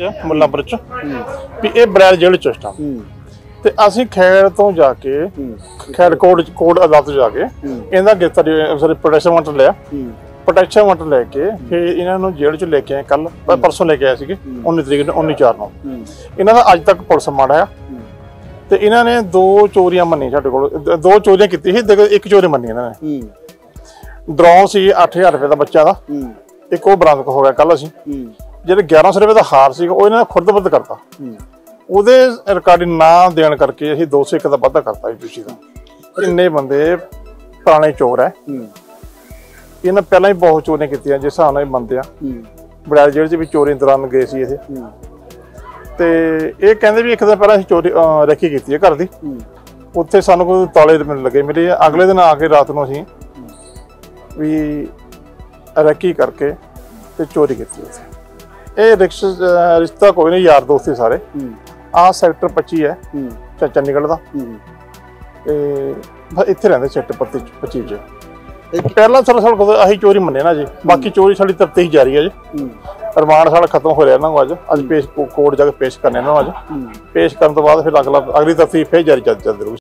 ਮੁੱਲਾਂਪੁਰ ਚ ਵੀ ਇਹ ਬਰੈਲ ਜੇਲ੍ਹ ਚ ਇਸ ਟਾਈਮ ਤੇ ਅਸੀਂ ਖੈੜ ਤੋਂ ਜਾ ਕੇ ਖੈੜ ਕੋਟ ਅਦਾਲਤ ਜਾ ਕੇ ਇਹਦਾ ਗ੍ਰਿਫਤਾਰੀ ਪ੍ਰੋਟੈਕਸ਼ਨ ਵਾਰੰਟ ਲਿਆ। ਪ੍ਰੋਟੈਕਸ਼ਨ ਵਾਰੰਟ ਲੈ ਕੇ ਫਿਰ ਇਹਨਾਂ ਨੂੰ ਜੇਲ੍ਹ ਚ ਲੈ ਕੇ ਆਏ ਕੱਲ ਪਰਸੋਂ ਲੈ ਕੇ ਆਏ ਸੀਗੇ 19 ਤਰੀਕ ਨੂੰ 19/4 ਨੂੰ। ਇਹਨਾਂ ਦਾ ਅੱਜ ਤੱਕ ਪੁਲਿਸ ਮਾੜਾ ਆ ਤੇ ਇਹਨਾਂ ਨੇ 2 ਚੋਰੀਆਂ ਮੰਨੀ ਸਾਡੇ ਕੋਲ 2 ਚੋਰੀਆਂ ਕੀਤੀ ਸੀ ਦੇਖੋ 1 ਚੋਰੀ ਮੰਨੀ ਇਹਨਾਂ ਨੇ। ਡਰੋਨ ਸੀ 8000 ਰੁਪਏ ਦਾ ਬੱਚਾ ਦਾ ਇੱਕ ਉਹ ਬਰਾਮਦ ਹੋ ਗਿਆ ਕੱਲ। ਅਸੀਂ ਜਿਹੜੇ 1100 ਰੁਪਏ ਦਾ ਹਾਰ ਸੀ ਉਹ ਇਹਨਾਂ ਨੇ ਖੁਰਦ-ਬੁਰਦ ਕਰਤਾ। ਉਹਦੇ ਰਿਕਾਰਡਿੰਗ ਨਾ ਦੇਣ ਕਰਕੇ ਅਸੀਂ 201 ਦਾ ਵਾਧਾ ਕਰਤਾ ਜੀ ਦਾ। ਇੰਨੇ ਬੰਦੇ ਪੁਰਾਣੇ ਚੋਰ ਹੈ। ਇਹਨਾਂ ਪਹਿਲਾਂ ਹੀ ਬਹੁਤ ਚੋਰੀਆਂ ਕੀਤੀਆਂ ਜਿਸ ਹਿਸਾਬ ਨਾਲ ਬੰਦੇ ਆ ਬੜੈਲ ਜੇਲ੍ਹ 'ਚ ਵੀ ਚੋਰੀ ਦੌਰਾਨ ਗਏ ਸੀ ਇਹ ਤੇ ਇਹ ਕਹਿੰਦੇ ਵੀ ਇੱਕ ਦਿਨ ਪਹਿਲਾਂ ਅਸੀਂ ਚੋਰੀ ਰੈਕੀ ਕੀਤੀ ਹੈ ਘਰ ਦੀ। ਉੱਥੇ ਸਾਨੂੰ ਕੋਈ ਤਾਲੇ ਲੱਗੇ ਮਿਲੇ। ਅਗਲੇ ਦਿਨ ਆ ਕੇ ਰਾਤ ਨੂੰ ਅਸੀਂ ਵੀ ਰੈਕੀ ਕਰਕੇ ਤੇ ਚੋਰੀ ਕੀਤੀ ਉੱਥੇ। ਇਹ ਰਿਸ਼ਤਾ ਕੋਈ ਨਹੀਂ, ਯਾਰ ਦੋਸਤ ਸਾਰੇ। ਆਹ ਸੈਕਟਰ 25 ਹੈ ਚੰਡੀਗੜ੍ਹ ਦਾ ਤੇ ਇੱਥੇ ਰਹਿੰਦੇ ਸੈਕਟਰ 25 ਚ। ਪਹਿਲਾਂ ਸਾਡੇ ਕੋਲ ਅਸੀਂ ਚੋਰੀ ਮੰਨੇ ਨਾ ਜੀ, ਬਾਕੀ ਚੋਰੀ ਸਾਡੀ ਤਫਤੀਸ਼ ਜਾਰੀ ਹੈ ਜੀ। ਰਿਮਾਂਡ ਸਾਡਾ ਖਤਮ ਹੋ ਰਿਹਾ ਇਹਨਾਂ ਨੂੰ ਅੱਜ ਪੇਸ਼ ਕੋਰਟ ਜਾ ਕੇ ਪੇਸ਼ ਕਰਨੇ ਇਹਨਾਂ ਨੂੰ। ਅੱਜ ਪੇਸ਼ ਕਰਨ ਤੋਂ ਬਾਅਦ ਫਿਰ ਅਗਲੀ ਤਫਤੀਸ਼ ਫਿਰ ਜਾਰੀ ਚੱਲ ਰਹੀ।